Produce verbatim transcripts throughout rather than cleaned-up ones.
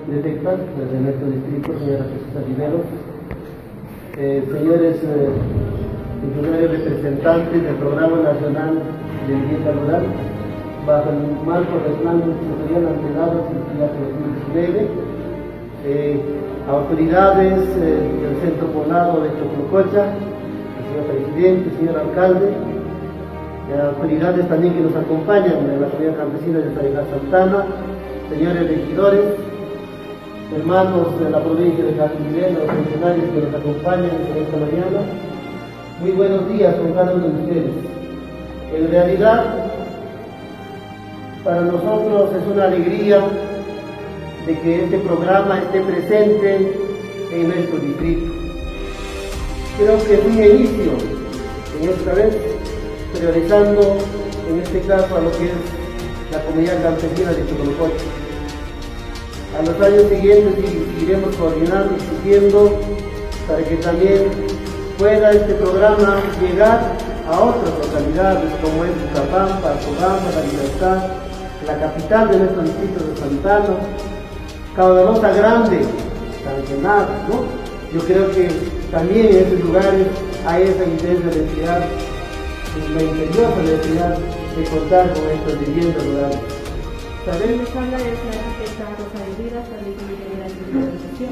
directas desde nuestro distrito, señora Jesús Rivero, eh, señores eh, funcionarios representantes del Programa Nacional de Vivienda Rural, bajo el marco del Plan Sectorial Antelado dos mil diecinueve, eh, autoridades eh, del Centro Poblado de Choclococha, el señor presidente, el señor alcalde, eh, autoridades también que nos acompañan de la comunidad campesina de Saigá Santana, señores regidores, hermanos de la provincia de Jacimilén, los funcionarios que nos acompañan en esta mañana. Muy buenos días con cada uno de ustedes. En realidad, para nosotros es una alegría de que este programa esté presente en nuestro distrito. Creo que es un inicio en esta vez, priorizando en este caso a lo que es la comunidad campesina de Choclococha. A los años siguientes seguiremos coordinando y siguiendo para que también pueda este programa llegar a otras localidades como es Ucapampa, Cobamba, La Libertad, la capital de nuestro distrito de Santana, Caudalosa Grande, San Genaro, ¿no? Yo creo que también en estos lugares hay esa intensa necesidad, la imperiosa necesidad de contar con estas viviendas rurales. Sabemos habla de la arquitecta Rosa de Vida, de la organización,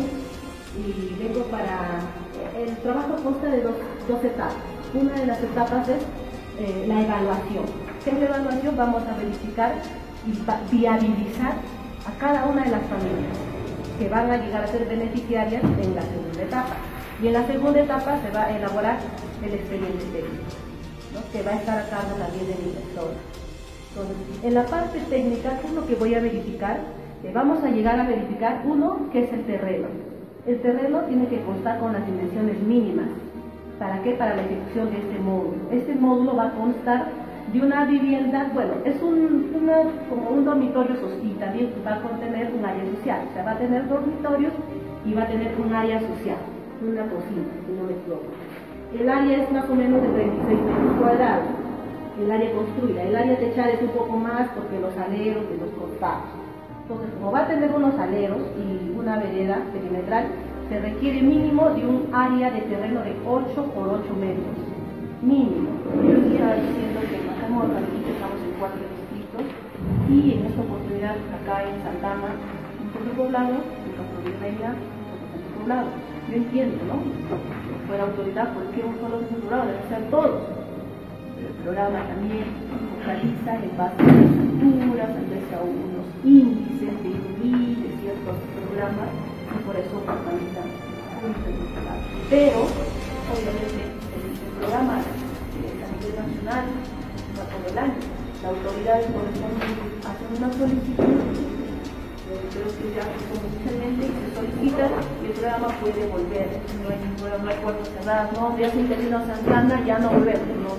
y vengo para... El trabajo consta de dos, dos etapas. Una de las etapas es eh, la evaluación. ¿Qué es la evaluación? Vamos a verificar y viabilizar a cada una de las familias que van a llegar a ser beneficiarias en la segunda etapa. Y en la segunda etapa se va a elaborar el expediente técnico, ¿no? Que va a estar a cargo también del inversor. Entonces, en la parte técnica, ¿qué es lo que voy a verificar? Eh, vamos a llegar a verificar, uno, que es el terreno. El terreno tiene que constar con las dimensiones mínimas. ¿Para qué? Para la ejecución de este módulo. Este módulo va a constar de una vivienda, bueno, es un, una, como un dormitorio social, y también va a contener un área social. O sea, va a tener dormitorios y va a tener un área social, una cocina, si no me equivoco. El área es más o menos de treinta y seis metros cuadrados. El área construida, el área techada es un poco más porque los aleros de los costados. Entonces, como va a tener unos aleros y una vereda perimetral, se requiere mínimo de un área de terreno de ocho por ocho metros. Mínimo. Yo estaba diciendo que en Matamoros aquí estamos en cuatro distritos y en esta oportunidad acá en Santana, un centro poblado, en Castro Virreina, otro centro poblado. Yo entiendo, ¿no? Fuera autoridad, ¿por qué un solo centro poblado? Deben ser todos. El programa también focaliza en base a las alturas, en base a unos índices de I N I, de ciertos programas, y por eso focaliza un centro poblado. Pero, obviamente, el, el programa a nivel nacional va todo el año. La autoridad corresponde a hacer una solicitud, eh, creo que ya son oficialmente, se solicita y el programa puede volver. No hay ningún no hay puertas cerradas, no, ya se intervino Santana, ya no volvemos, no.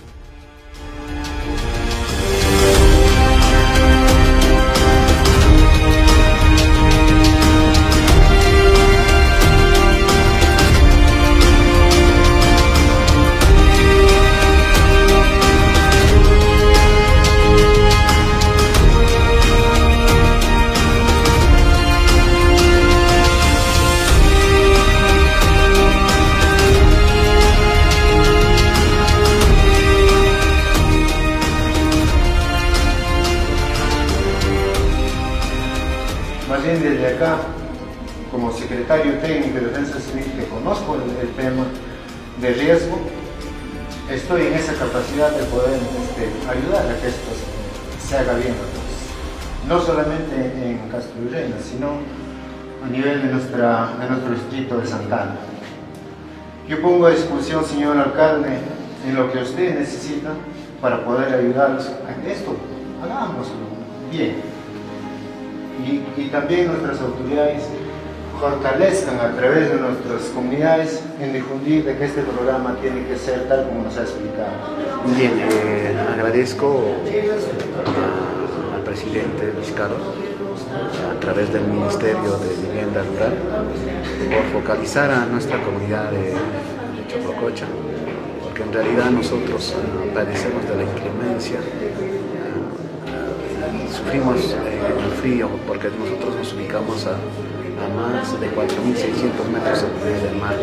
Más bien desde acá, como secretario técnico de Defensa Civil, que conozco el, el tema de riesgo, estoy en esa capacidad de poder este, ayudar a que esto se, se haga bien a todos. No solamente en Castro Virreina, sino a nivel de, nuestra, de nuestro distrito de Santana. Yo pongo a disposición, señor alcalde, en lo que usted necesita para poder ayudarlos a que esto hagámoslo bien. Y, y también nuestras autoridades fortalezcan a través de nuestras comunidades en difundir de que este programa tiene que ser tal como nos ha explicado. Bien, eh, agradezco a, al presidente Vizcarra a través del Ministerio de Vivienda Rural por focalizar a nuestra comunidad de, de Choclococha, porque en realidad nosotros uh, padecemos de la inclemencia, uh, uh, sufrimos eh, frío, porque nosotros nos ubicamos a, a más de cuatro mil seiscientos metros sobre el nivel del mar.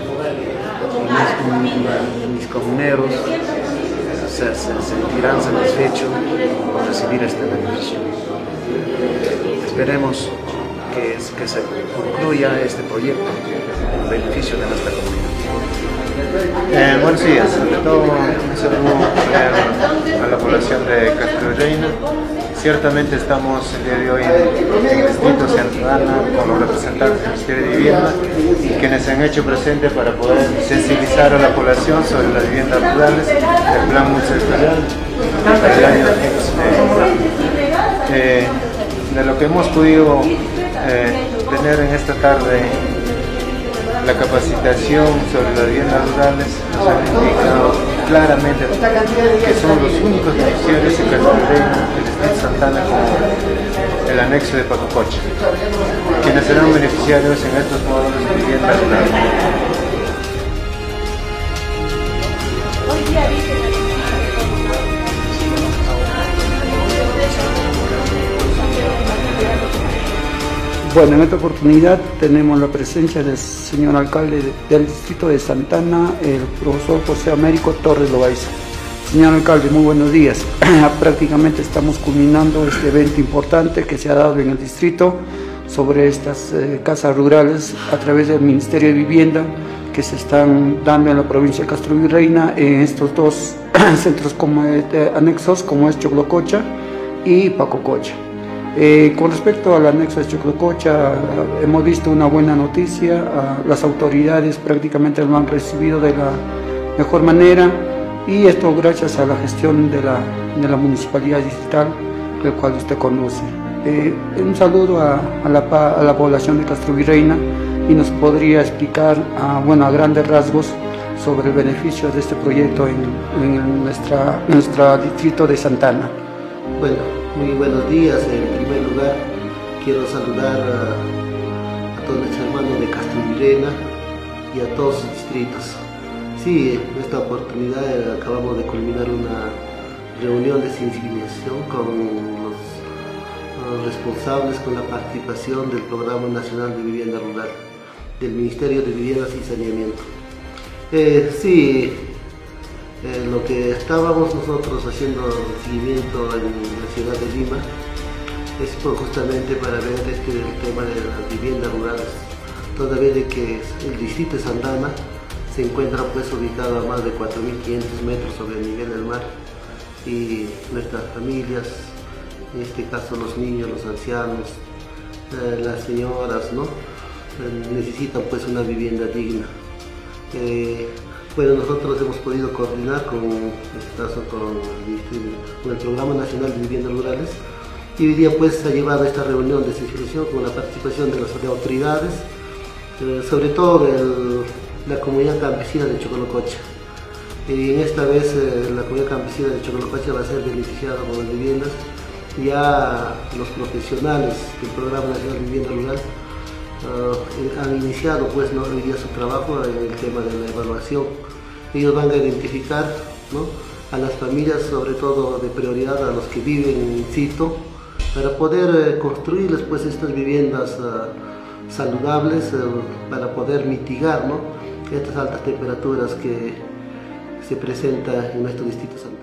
Y mis, mis comuneros se, se sentirán satisfechos por recibir este beneficio. Esperemos que, que se concluya este proyecto en beneficio de nuestra comunidad. Eh, buenos días, ante todo un saludo a la población de Castro Virreyna. Ciertamente estamos el día de hoy en el distrito Santa Ana con los representantes del Ministerio de Vivienda, quienes se han hecho presentes para poder sensibilizar a la población sobre las viviendas rurales del plan multisectorial para el año dos mil diecinueve. Eh, de lo que hemos podido eh, tener en esta tarde, la capacitación sobre las viviendas rurales nos ha indicado claramente que son los únicos beneficiarios en Castro Virreyna, el distrito Santa Ana, como el anexo de Pacococha, quienes serán beneficiarios en estos módulos de viviendas rurales. Bueno, en esta oportunidad tenemos la presencia del señor alcalde del distrito de Santa Ana, el profesor José Américo Torres Loaiza. Señor alcalde, muy buenos días. Prácticamente estamos culminando este evento importante que se ha dado en el distrito sobre estas eh, casas rurales a través del Ministerio de Vivienda que se están dando en la provincia de Castro Virreyna en estos dos centros como, eh, anexos como es Choclococha y Pacococha. Eh, con respecto al anexo de Choclococha, hemos visto una buena noticia. Uh, las autoridades prácticamente lo han recibido de la mejor manera, y esto gracias a la gestión de la, de la municipalidad distrital, el cual usted conoce. Eh, un saludo a, a, la, a la población de Castro Virreyna, y nos podría explicar a, bueno, a grandes rasgos sobre el beneficio de este proyecto en, en nuestra, nuestro distrito de Santa Ana. Bueno, muy buenos días. En primer lugar, quiero saludar a, a todos nuestros hermanos de Castro Virreyna y a todos sus distritos. Sí, en esta oportunidad eh, acabamos de culminar una reunión de sensibilización con los, los responsables con la participación del Programa Nacional de Vivienda Rural, del Ministerio de Viviendas y Saneamiento. Eh, sí, Eh, lo que estábamos nosotros haciendo el seguimiento en la ciudad de Lima es por, justamente para ver este, el tema de las viviendas rurales, toda vez de que el distrito de Santa Ana se encuentra pues ubicado a más de cuatro mil quinientos metros sobre el nivel del mar, y nuestras familias, en este caso los niños, los ancianos, eh, las señoras, ¿no? Eh, necesitan pues una vivienda digna. Eh, Bueno, nosotros hemos podido coordinar con, en este caso, con el, con el Programa Nacional de Viviendas Rurales, y hoy día pues se ha llevado esta reunión de sensibilización con la participación de las de autoridades, eh, sobre todo de la comunidad campesina de Choclococha. Y en esta vez eh, la comunidad campesina de Choclococha va a ser beneficiada con las viviendas. Ya los profesionales del Programa Nacional de Vivienda Rural Uh, han iniciado pues, ¿no? hoy día su trabajo en el tema de la evaluación. Ellos van a identificar, ¿no? a las familias, sobre todo de prioridad a los que viven in situ, para poder eh, construirles pues, estas viviendas uh, saludables, uh, para poder mitigar, ¿no? estas altas temperaturas que se presentan en nuestro distrito.